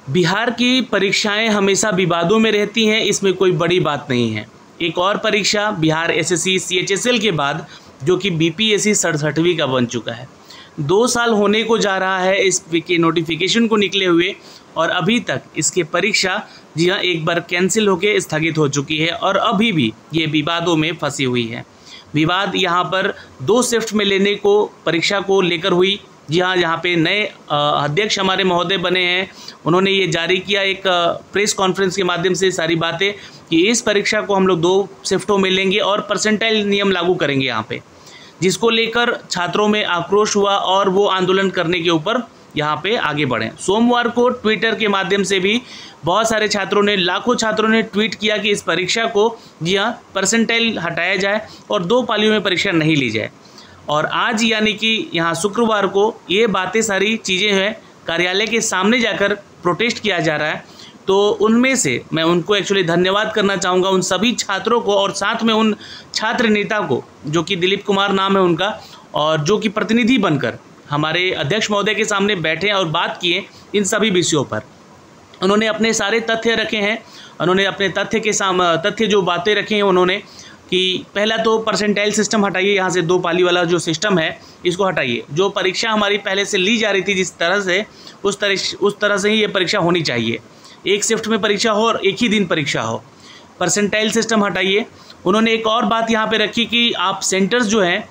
बिहार की परीक्षाएं हमेशा विवादों में रहती हैं, इसमें कोई बड़ी बात नहीं है। एक और परीक्षा बिहार एसएससी सीएचएसएल के बाद जो कि बीपीएससी 67वीं का बन चुका है। 2 साल होने को जा रहा है इसके नोटिफिकेशन को निकले हुए और अभी तक इसके परीक्षा जी हाँ एक बार कैंसिल होकर स्थगित हो चुकी है और अभी भी ये विवादों में फंसी हुई है। विवाद यहाँ पर 2 शिफ्ट में लेने को परीक्षा को लेकर हुई। जी हाँ, यहाँ पे नए अध्यक्ष हमारे महोदय बने हैं, उन्होंने ये जारी किया एक प्रेस कॉन्फ्रेंस के माध्यम से सारी बातें कि इस परीक्षा को हम लोग 2 शिफ्टों में लेंगे और परसेंटाइल नियम लागू करेंगे यहाँ पे, जिसको लेकर छात्रों में आक्रोश हुआ और वो आंदोलन करने के ऊपर यहाँ पे आगे बढ़े। सोमवार को ट्विटर के माध्यम से भी बहुत सारे छात्रों ने, लाखों छात्रों ने ट्वीट किया कि इस परीक्षा को जी हाँ परसेंटाइल हटाया जाए और 2 पालियों में परीक्षा नहीं ली जाए। और आज यानी कि यहाँ शुक्रवार को ये बातें सारी चीज़ें हैं कार्यालय के सामने जाकर प्रोटेस्ट किया जा रहा है। तो उनमें से मैं उनको एक्चुअली धन्यवाद करना चाहूँगा, उन सभी छात्रों को और साथ में उन छात्र नेता को जो कि दिलीप कुमार नाम है उनका, और जो कि प्रतिनिधि बनकर हमारे अध्यक्ष महोदय के सामने बैठे और बात किए इन सभी विषयों पर। उन्होंने अपने सारे तथ्य रखे हैं, उन्होंने अपने तथ्य जो बातें रखे हैं उन्होंने कि पहला तो परसेंटाइल सिस्टम हटाइए, यहाँ से 2 पाली वाला जो सिस्टम है इसको हटाइए। जो परीक्षा हमारी पहले से ली जा रही थी जिस तरह से उस तरह से ही ये परीक्षा होनी चाहिए, 1 शिफ्ट में परीक्षा हो और एक ही दिन परीक्षा हो। परसेंटाइल सिस्टम हटाइए। उन्होंने एक और बात यहाँ पे रखी कि आप सेंटर्स जो हैं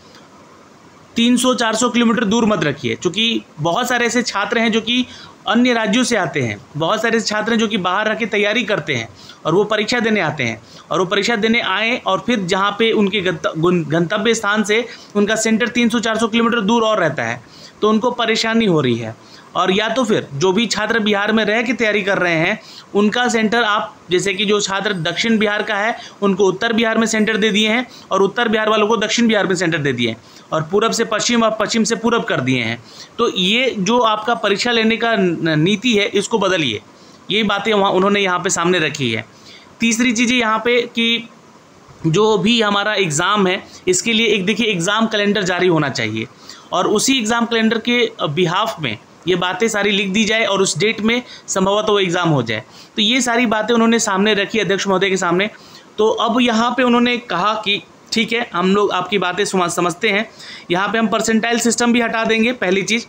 300-400 किलोमीटर दूर मत रखिए, क्योंकि बहुत सारे ऐसे छात्र हैं जो कि अन्य राज्यों से आते हैं, बहुत सारे छात्र हैं जो कि बाहर रह के तैयारी करते हैं और वो परीक्षा देने आते हैं, और वो परीक्षा देने आए और फिर जहाँ पे उनके गंतव्य स्थान से उनका सेंटर 300-400 किलोमीटर दूर और रहता है, तो उनको परेशानी हो रही है। और या तो फिर जो भी छात्र बिहार में रह के तैयारी कर रहे हैं उनका सेंटर आप, जैसे कि जो छात्र दक्षिण बिहार का है उनको उत्तर बिहार में सेंटर दे दिए हैं और उत्तर बिहार वालों को दक्षिण बिहार में सेंटर दे दिए हैं, और पूरब से पश्चिम और पश्चिम से पूरब कर दिए हैं। तो ये जो आपका परीक्षा लेने का नीति है इसको बदलिए। ये बातें उन्होंने यहाँ पे सामने रखी है। तीसरी चीज़ें यहाँ पे कि जो भी हमारा एग्ज़ाम है इसके लिए एक देखिए एग्ज़ाम कैलेंडर जारी होना चाहिए और उसी एग्ज़ाम कैलेंडर के बिहाफ में ये बातें सारी लिख दी जाए और उस डेट में संभवतः वो एग्ज़ाम हो जाए। तो ये सारी बातें उन्होंने सामने रखी अध्यक्ष महोदय के सामने। तो अब यहाँ पे उन्होंने कहा कि ठीक है, हम लोग आपकी बातें समझते हैं, यहाँ पे हम परसेंटाइल सिस्टम भी हटा देंगे, पहली चीज़।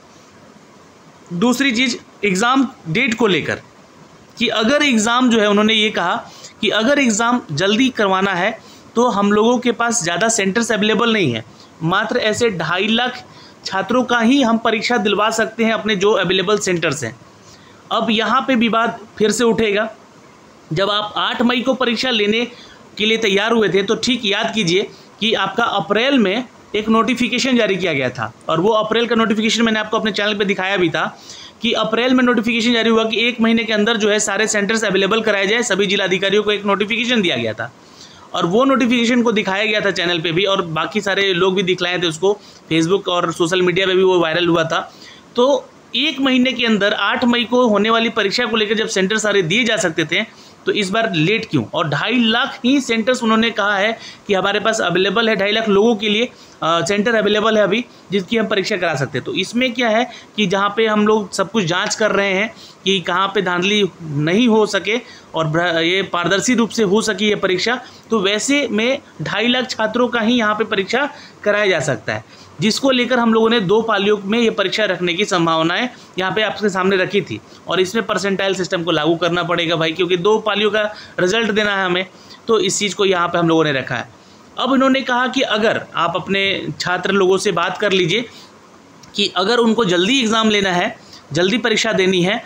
दूसरी चीज़ एग्ज़ाम डेट को लेकर कि अगर एग्ज़ाम जो है, उन्होंने ये कहा कि अगर एग्ज़ाम जल्दी करवाना है तो हम लोगों के पास ज़्यादा सेंटर्स अवेलेबल नहीं है, मात्र ऐसे 2.5 लाख छात्रों का ही हम परीक्षा दिलवा सकते हैं अपने जो अवेलेबल सेंटर्स हैं। अब यहाँ पे विवाद फिर से उठेगा। जब आप 8 मई को परीक्षा लेने के लिए तैयार हुए थे तो ठीक याद कीजिए कि आपका अप्रैल में एक नोटिफिकेशन जारी किया गया था, और वो अप्रैल का नोटिफिकेशन मैंने आपको अपने चैनल पे दिखाया भी था कि अप्रैल में नोटिफिकेशन जारी हुआ कि 1 महीने के अंदर जो है सारे सेंटर्स अवेलेबल कराए जाए। सभी जिलाधिकारियों को एक नोटिफिकेशन दिया गया था और वो नोटिफिकेशन को दिखाया गया था चैनल पे भी, और बाकी सारे लोग भी दिखलाए थे उसको, फेसबुक और सोशल मीडिया पे भी वो वायरल हुआ था। तो 1 महीने के अंदर 8 मई को होने वाली परीक्षा को लेकर जब सेंटर सारे दिए जा सकते थे तो इस बार लेट क्यों? और 2.5 लाख ही सेंटर्स उन्होंने कहा है कि हमारे पास अवेलेबल है, 2.5 लाख लोगों के लिए सेंटर अवेलेबल है अभी जिसकी हम परीक्षा करा सकते हैं। तो इसमें क्या है कि जहाँ पे हम लोग सब कुछ जांच कर रहे हैं कि कहाँ पे धांधली नहीं हो सके और ये पारदर्शी रूप से हो सके ये परीक्षा, तो वैसे में 2.5 लाख छात्रों का ही यहाँ पे परीक्षा कराया जा सकता है, जिसको लेकर हम लोगों ने 2 पालियों में ये परीक्षा रखने की संभावनाएं यहाँ पे आपके सामने रखी थी। और इसमें परसेंटाइल सिस्टम को लागू करना पड़ेगा भाई, क्योंकि 2 पालियों का रिजल्ट देना है हमें, तो इस चीज़ को यहाँ पे हम लोगों ने रखा है। अब इन्होंने कहा कि अगर आप अपने छात्र लोगों से बात कर लीजिए कि अगर उनको जल्दी एग्ज़ाम लेना है, जल्दी परीक्षा देनी है,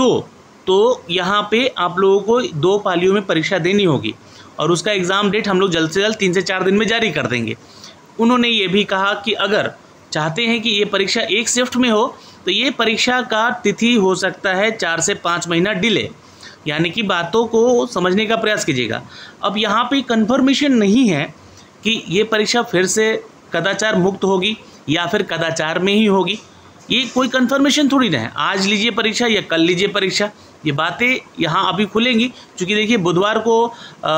तो यहाँ पे आप लोगों को 2 पालियों में परीक्षा देनी होगी और उसका एग्ज़ाम डेट हम लोग जल्द से जल्द 3 से 4 दिन में जारी कर देंगे। उन्होंने ये भी कहा कि अगर चाहते हैं कि ये परीक्षा 1 शिफ्ट में हो तो ये परीक्षा का तिथि हो सकता है 4 से 5 महीना डिले, यानी कि बातों को समझने का प्रयास कीजिएगा। अब यहाँ पे कंफर्मेशन नहीं है कि ये परीक्षा फिर से कदाचार मुक्त होगी या फिर कदाचार में ही होगी, ये कोई कंफर्मेशन थोड़ी ना है। आज लीजिए परीक्षा या कल लीजिए परीक्षा, ये बातें यहाँ अभी खुलेंगी। क्योंकि देखिए बुधवार को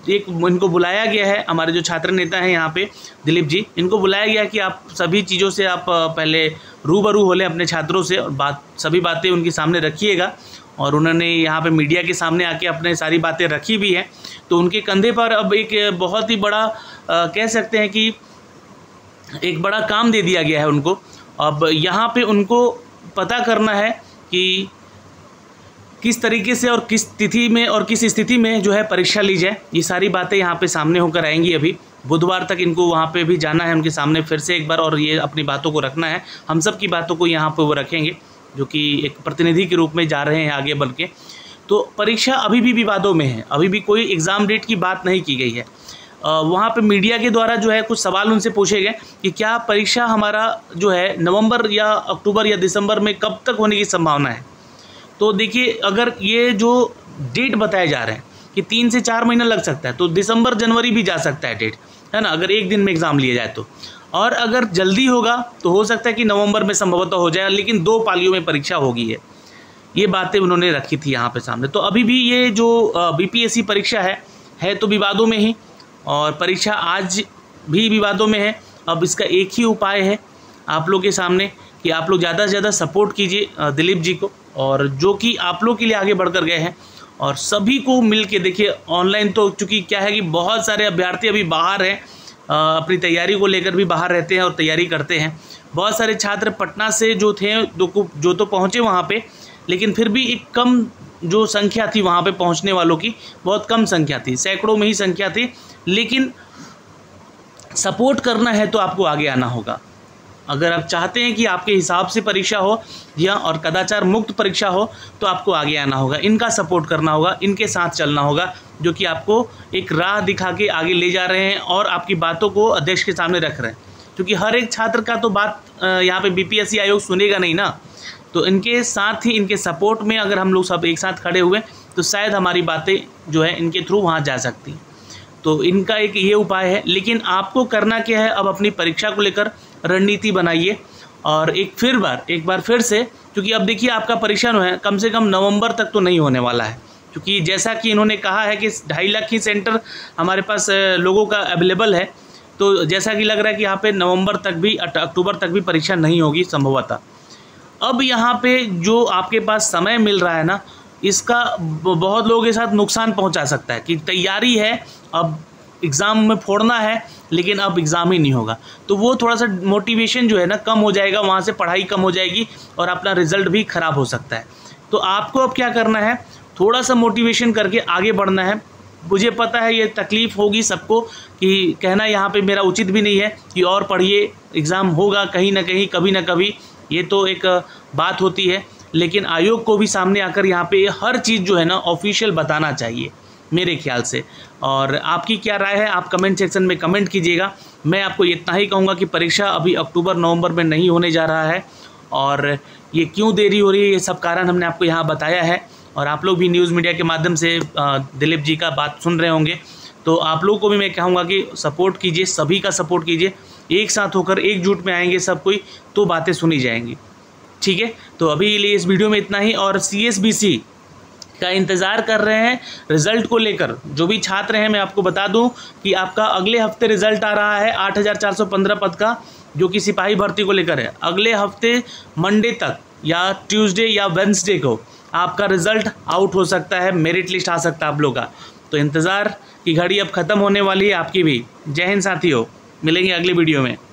एक इनको बुलाया गया है, हमारे जो छात्र नेता हैं यहाँ पे दिलीप जी, इनको बुलाया गया कि आप सभी चीज़ों से आप पहले रूबरू हो लें अपने छात्रों से और सभी बातें उनके सामने रखिएगा। और उन्होंने यहाँ पे मीडिया के सामने आके अपने सारी बातें रखी भी हैं। तो उनके कंधे पर अब एक बहुत ही बड़ा कह सकते हैं कि एक बड़ा काम दे दिया गया है उनको। अब यहाँ पे उनको पता करना है कि किस तरीके से और किस तिथि में और किस स्थिति में जो है परीक्षा ली जाए। ये सारी बातें यहाँ पे सामने होकर आएंगी। अभी बुधवार तक इनको वहाँ पे भी जाना है उनके सामने फिर से एक बार, और ये अपनी बातों को रखना है। हम सब की बातों को यहाँ पे वो रखेंगे, जो कि एक प्रतिनिधि के रूप में जा रहे हैं आगे बढ़ के। तो परीक्षा अभी भी विवादों में है, अभी भी कोई एग्ज़ाम डेट की बात नहीं की गई है। वहाँ पे मीडिया के द्वारा जो है कुछ सवाल उनसे पूछे गए कि क्या परीक्षा हमारा जो है नवंबर या अक्टूबर या दिसंबर में कब तक होने की संभावना है। तो देखिए, अगर ये जो डेट बताए जा रहे हैं कि 3 से 4 महीना लग सकता है, तो दिसंबर जनवरी भी जा सकता है डेट, है ना, अगर एक दिन में एग्ज़ाम लिया जाए तो। और अगर जल्दी होगा तो हो सकता है कि नवंबर में संभवतः हो जाए, लेकिन 2 पालियों में परीक्षा होगी है। ये बातें उन्होंने रखी थी यहाँ पे सामने। तो अभी भी ये जो बीपीएससी परीक्षा है तो विवादों में ही, और परीक्षा आज भी विवादों में है। अब इसका एक ही उपाय है आप लोग के सामने कि आप लोग ज़्यादा से ज़्यादा सपोर्ट कीजिए दिलीप जी को, और जो कि आप लोग के लिए आगे बढ़कर गए हैं। और सभी को मिल के देखिए, ऑनलाइन तो चूँकि क्या है कि बहुत सारे अभ्यर्थी अभी बाहर हैं, अपनी तैयारी को लेकर भी बाहर रहते हैं और तैयारी करते हैं। बहुत सारे छात्र पटना से जो थे जो तो पहुँचे वहाँ पे, लेकिन फिर भी एक कम जो संख्या थी वहाँ पे पहुँचने वालों की, बहुत कम संख्या थी, सैकड़ों में ही संख्या थी। लेकिन सपोर्ट करना है तो आपको आगे आना होगा। अगर आप चाहते हैं कि आपके हिसाब से परीक्षा हो या और कदाचार मुक्त परीक्षा हो, तो आपको आगे आना होगा, इनका सपोर्ट करना होगा, इनके साथ चलना होगा, जो कि आपको एक राह दिखा के आगे ले जा रहे हैं और आपकी बातों को अध्यक्ष के सामने रख रहे हैं। क्योंकि हर एक छात्र का तो बात यहाँ पे बीपीएससी आयोग सुनेगा नहीं ना। तो इनके साथ ही, इनके सपोर्ट में अगर हम लोग सब एक साथ खड़े हुए तो शायद हमारी बातें जो है इनके थ्रू वहाँ जा सकती हैं। तो इनका एक ये उपाय है। लेकिन आपको करना क्या है, अब अपनी परीक्षा को लेकर रणनीति बनाइए। और एक बार फिर से, क्योंकि अब देखिए आपका परीक्षा जो है कम से कम नवंबर तक तो नहीं होने वाला है, क्योंकि जैसा कि इन्होंने कहा है कि 2.5 लाख ही सेंटर हमारे पास लोगों का अवेलेबल है। तो जैसा कि लग रहा है कि यहाँ पे नवंबर तक भी, अक्टूबर तक भी परीक्षा नहीं होगी संभवतः। अब यहाँ पे जो आपके पास समय मिल रहा है ना, इसका बहुत लोगों के साथ नुकसान पहुँचा सकता है कि तैयारी है, अब एग्ज़ाम में फोड़ना है, लेकिन अब एग्ज़ाम ही नहीं होगा। तो वो थोड़ा सा मोटिवेशन जो है ना कम हो जाएगा, वहाँ से पढ़ाई कम हो जाएगी और अपना रिज़ल्ट भी ख़राब हो सकता है। तो आपको अब क्या करना है, थोड़ा सा मोटिवेशन करके आगे बढ़ना है। मुझे पता है ये तकलीफ़ होगी सबको कि कहना यहाँ पे मेरा उचित भी नहीं है कि और पढ़िए, एग्ज़ाम होगा कहीं ना कहीं, कभी ना कभी, ये तो एक बात होती है। लेकिन आयोग को भी सामने आकर यहाँ पे हर चीज़ जो है ना ऑफिशियल बताना चाहिए मेरे ख्याल से। और आपकी क्या राय है, आप कमेंट सेक्शन में कमेंट कीजिएगा। मैं आपको इतना ही कहूँगा कि परीक्षा अभी अक्टूबर नवंबर में नहीं होने जा रहा है, और ये क्यों देरी हो रही है, ये सब कारण हमने आपको यहाँ बताया है। और आप लोग भी न्यूज़ मीडिया के माध्यम से दिलीप जी का बात सुन रहे होंगे, तो आप लोगों को भी मैं कहूँगा कि सपोर्ट कीजिए, सभी का सपोर्ट कीजिए। एक साथ होकर एकजुट में आएंगे सब कोई, तो बातें सुनी जाएंगी। ठीक है, तो अभी के लिए इस वीडियो में इतना ही। और CSBC का इंतज़ार कर रहे हैं रिज़ल्ट को लेकर जो भी छात्र हैं, मैं आपको बता दूं कि आपका अगले हफ्ते रिज़ल्ट आ रहा है 8415 पद का, जो कि सिपाही भर्ती को लेकर है। अगले हफ्ते मंडे तक या ट्यूसडे या वेडनेसडे को आपका रिज़ल्ट आउट हो सकता है, मेरिट लिस्ट आ सकता है आप लोग का। तो इंतज़ार की घड़ी अब ख़त्म होने वाली है आपकी भी। जय हिंद साथियों, मिलेंगे अगले वीडियो में।